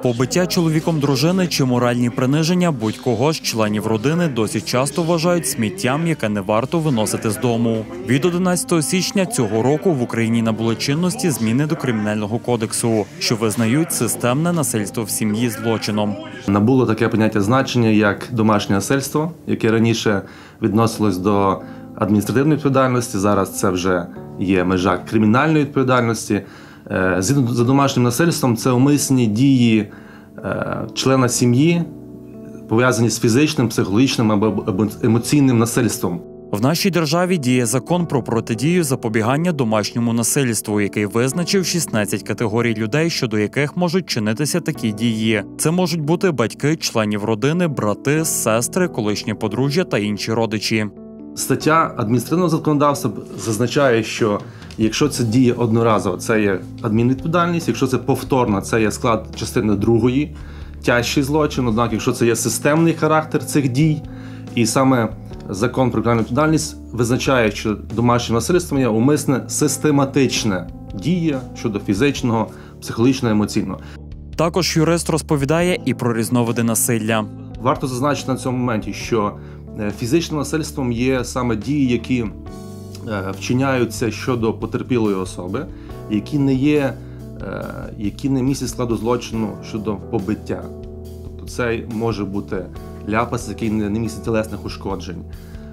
Побиття чоловіком дружини чи моральні приниження будь-кого з членів родини досить часто вважають сміттям, яке не варто виносити з дому. Від 11 січня цього року в Україні набули чинності зміни до Кримінального кодексу, що визнають системне насильство в сім'ї злочином. Набуло таке поняття значення, як домашнє насильство, яке раніше відносилось до адміністративної відповідальності, зараз це вже є межа кримінальної відповідальності. За домашнім насильством це умисні дії члена сім'ї, пов'язані з фізичним, психологічним або емоційним насильством. В нашій державі діє закон про протидію запобігання домашньому насильству, який визначив 16 категорій людей, щодо яких можуть чинитися такі дії. Це можуть бути батьки, членів родини, брати, сестри, колишнє подружжя та інші родичі. Стаття адміністративного законодавства зазначає, що якщо це діє одноразово, це є адмінвідповідальність, якщо це повторно, це є склад частини 2, тяжчий злочин, однак якщо це є системний характер цих дій, і саме закон про кримінальну відповідальність визначає, що домашнім насильством є умисне систематичне дія щодо фізичного, психологічного, емоційного. Також юрист розповідає і про різновиди насилля. Варто зазначити на цьому моменті, що фізичним насильством є саме дії, які вчиняються щодо потерпілої особи, які не містять складу злочину щодо побиття. Тобто це може бути ляпас, який не містить тілесних ушкоджень.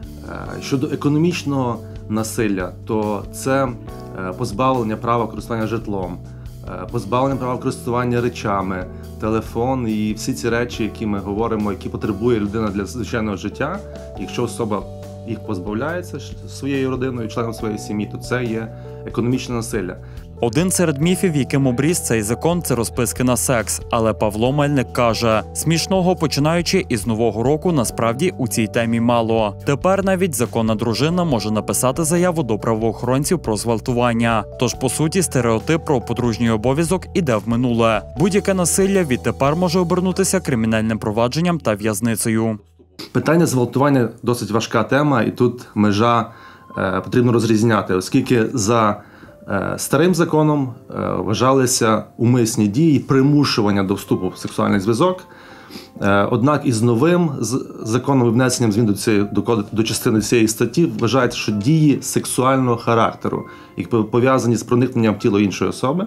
Щодо економічного насилля, то це позбавлення права користування житлом, позбавлення права користування речами, телефон і всі ці речі, які ми говоримо, які потребує людина для звичайного життя. Якщо особа їх позбавляється своєю родиною, членом своєї сім'ї, то це є економічне насилля. Один серед міфів, яким обріс цей закон, це розписки на секс. Але Павло Мельник каже, смішного починаючи із Нового року насправді у цій темі мало. Тепер навіть законна дружина може написати заяву до правоохоронців про зґвалтування. Тож, по суті, стереотип про подружній обов'язок іде в минуле. Будь-яке насилля відтепер може обернутися кримінальним провадженням та в'язницею. Питання зґвалтування – досить важка тема, і тут межа потрібно розрізняти, оскільки за старим законом вважалися умисні дії примушування до вступу в сексуальний зв'язок. Однак із новим законом і внесенням змін до частини цієї статті вважається, що дії сексуального характеру, які пов'язані з проникненням в тіло іншої особи,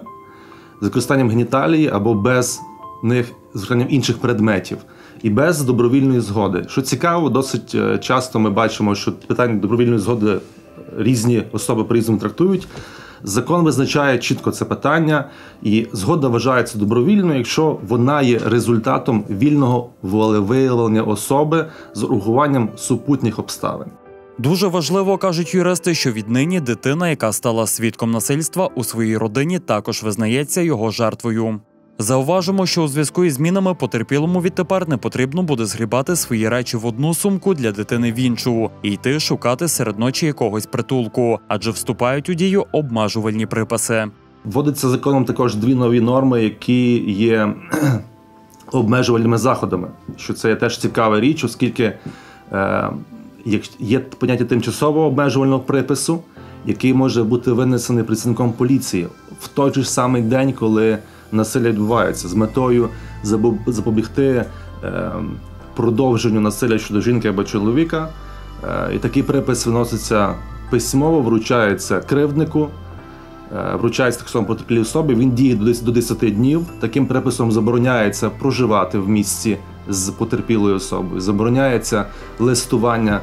з використанням геніталії або без них з використанням інших предметів і без добровільної згоди. Що цікаво, досить часто ми бачимо, що питання добровільної згоди різні особи по-різному трактують. Закон визначає чітко це питання, і згода вважається добровільною, якщо вона є результатом вільного волевиявлення особи з урахуванням супутніх обставин. Дуже важливо, кажуть юристи, що віднині дитина, яка стала свідком насильства у своїй родині, також визнається його жертвою. Зауважимо, що у зв'язку із змінами потерпілому відтепер не потрібно буде згрібати свої речі в одну сумку, для дитини в іншу і йти шукати серед ночі якогось притулку, адже вступають у дію обмежувальні приписи. Вводиться законом також 2 нові норми, які є обмежувальними заходами, що це є теж цікава річ, оскільки є поняття тимчасового обмежувального припису, який може бути винесений працівником поліції в той же самий день, коли насилля відбувається, з метою запобігти продовженню насилля щодо жінки або чоловіка. І такий припис виноситься письмово, вручається кривднику, вручається так само потерпілій особі, він діє до 10 днів. Таким приписом забороняється проживати в місті з потерпілою особою, забороняється листування,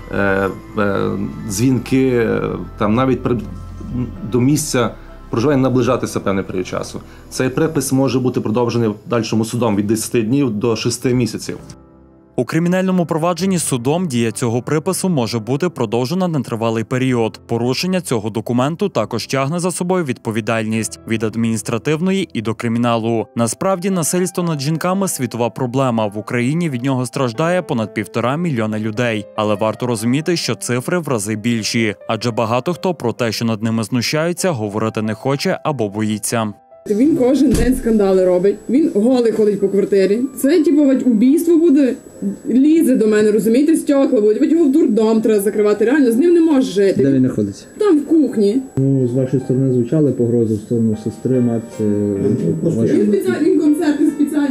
дзвінки, там навіть до місця проживання наближатися певний період часу. Цей припис може бути продовжений в дальшому судом від 10 днів до 6 місяців. У кримінальному провадженні судом дія цього припису може бути продовжена на тривалий період. Порушення цього документу також тягне за собою відповідальність – від адміністративної і до криміналу. Насправді, насильство над жінками – світова проблема. В Україні від нього страждає понад 1,5 мільйона людей. Але варто розуміти, що цифри в рази більші. Адже багато хто про те, що над ними знущаються, говорити не хоче або боїться. Він кожен день скандали робить, він голий ходить по квартирі. Це, убійство буде, лізе до мене, розумієте, стекла будуть, його в дурдом треба закривати, реально, з ним не можеш жити. Де він знаходиться? Там, в кухні. Ну, з вашої сторони звучали погрози в сторону сестри, матері? Він концерти спеціально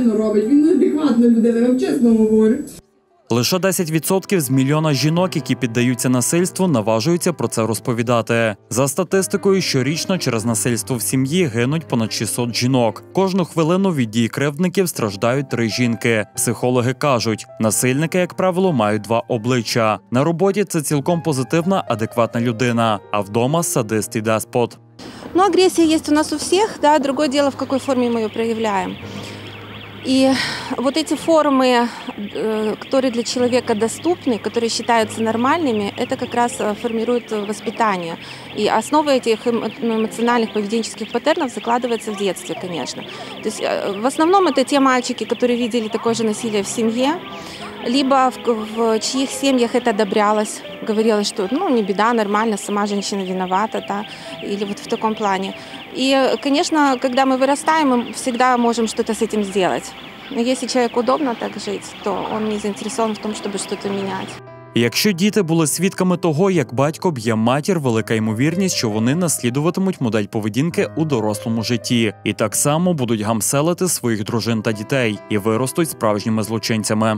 охуєнно робить, він неадекватна людина, я вам чесно говорю. Лише 10% з мільйона жінок, які піддаються насильству, наважуються про це розповідати. За статистикою, щорічно через насильство в сім'ї гинуть понад 600 жінок. Кожну хвилину від дій кривдників страждають 3 жінки. Психологи кажуть, насильники, як правило, мають 2 обличчя. На роботі це цілком позитивна, адекватна людина, а вдома – садист і деспот. Ну, агрессия есть у нас у всех, да, другое дело, в какой форме мы ее проявляем. И вот эти формы, которые для человека доступны, которые считаются нормальными, это как раз формирует воспитание. И основа этих эмоциональных поведенческих паттернов закладывается в детстве, конечно. То есть в основном это те мальчики, которые видели такое же насилие в семье, либо в чьих семьях это одобрялось, говорилось, что не беда, нормально, сама женщина виновата, да, или вот в таком плане. И, конечно, когда мы вырастаем, мы всегда можем что-то с этим сделать. Но если человеку удобно так жить, то он не заинтересован в том, чтобы что-то менять. Якщо діти були свідками того, як батько б'є матір, велика ймовірність, що вони наслідуватимуть модель поведінки у дорослому житті. І так само будуть гамселити своїх дружин та дітей і виростуть справжніми злочинцями.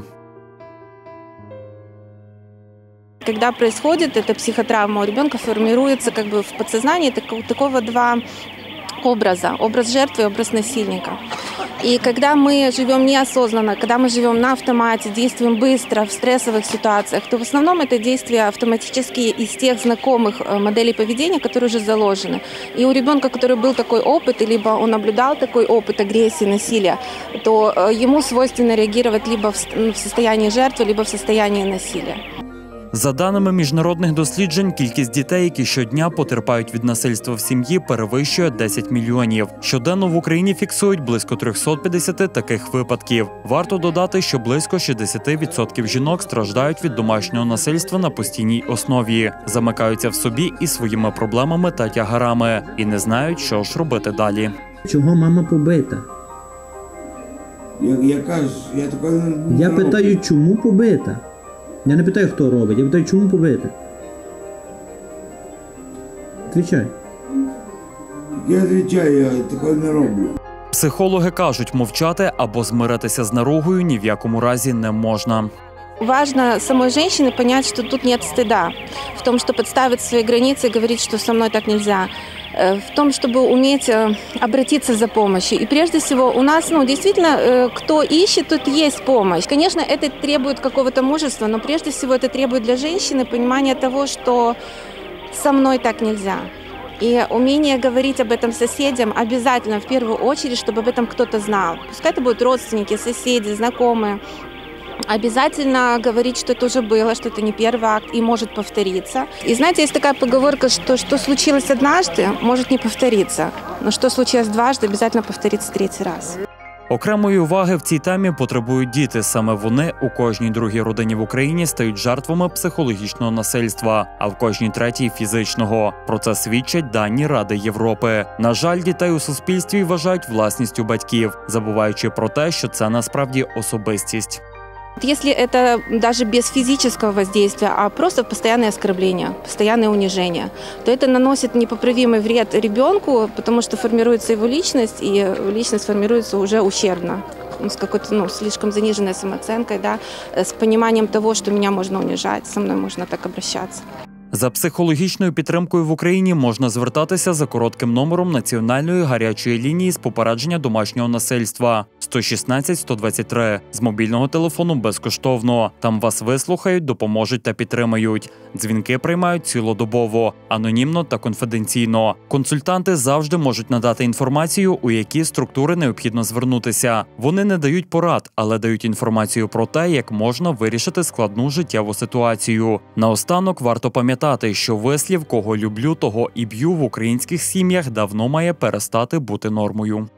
Когда происходит эта психотравма, у ребенка формируется в подсознании такого 2 образа. Образ жертвы и образ насильника. И когда мы живем неосознанно, когда мы живем на автомате, действуем быстро в стрессовых ситуациях, то в основном это действия автоматические из тех знакомых моделей поведения, которые уже заложены. И у ребенка, который был такой опыт, либо он наблюдал такой опыт агрессии, насилия, то ему свойственно реагировать либо в состоянии жертвы, либо в состоянии насилия. За даними міжнародних досліджень, кількість дітей, які щодня потерпають від насильства в сім'ї, перевищує 10 мільйонів. Щоденно в Україні фіксують близько 350 таких випадків. Варто додати, що близько 60% жінок страждають від домашнього насильства на постійній основі, замикаються в собі із своїми проблемами та тягарами і не знають, що ж робити далі. Чого мама побита? Я питаю, чому побита? Я не питаю, хто робить, я питаю, чому побити? Відповідай. Я відповідаю, я такого не роблю. Психологи кажуть, мовчати або змиритися з наругою ні в якому разі не можна. Важно самой женщине понять, что тут нет стыда. В том, что подставить свои границы и говорить, что со мной так нельзя. В том, чтобы уметь обратиться за помощью. И прежде всего у нас, действительно, кто ищет, тут есть помощь. Конечно, это требует какого-то мужества, но прежде всего это требует для женщины понимания того, что со мной так нельзя. И умение говорить об этом соседям обязательно в первую очередь, чтобы об этом кто-то знал. Пускай это будут родственники, соседи, знакомые. Обязательно говорить, что это уже было, что это не первый акт и может повториться. И знаете, есть такая поговорка, что случилось однажды, может не повториться. Но что случилось дважды, обязательно повторится 3-й раз. Окремої уваги в цій темі потребують діти. Саме вони у кожній другій родині в Україні стають жертвами психологічного насильства, а в кожній третій – фізичного. Про це свідчать дані Ради Європи. На жаль, дітей у суспільстві вважають власністю батьків, забуваючи про те, що це насправді особистість. Если это даже без физического воздействия, а просто постоянное оскорбление, постоянное унижение, то это наносит непоправимый вред ребенку, потому что формируется его личность, и личность формируется уже ущербно, с какой-то слишком заниженной самооценкой, да, с пониманием того, что меня можно унижать, со мной можно так обращаться. За психологічною підтримкою в Україні можна звертатися за коротким номером Національної гарячої лінії з попередження домашнього насильства 116 123 з мобільного телефону безкоштовно. Там вас вислухають, допоможуть та підтримають. Дзвінки приймають цілодобово, анонімно та конфіденційно. Консультанти завжди можуть надати інформацію, у які структури необхідно звернутися. Вони не дають порад, але дають інформацію про те, як можна вирішити складну життєву ситуацію. Наостанок варто пам'ятати, що вислів «кого люблю, того і б'ю» в українських сім'ях давно має перестати бути нормою.